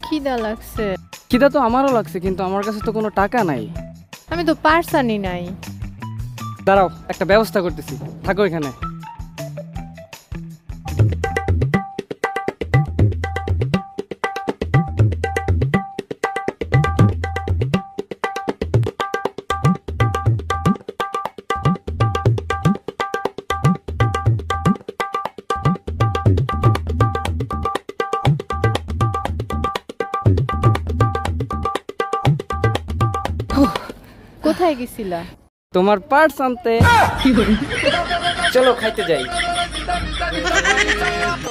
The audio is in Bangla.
খিদা লাগছে। খিদা তো আমারও লাগছে, কিন্তু আমার কাছে তো কোনো টাকা নাই। আমি তো পার্সানি নাই। দাঁড়াও, একটা ব্যবস্থা করতেছি, থাকো এখানে। কোথায় গেছিলা? তোমার পার্স আনতে। চলো খাইতে যাই।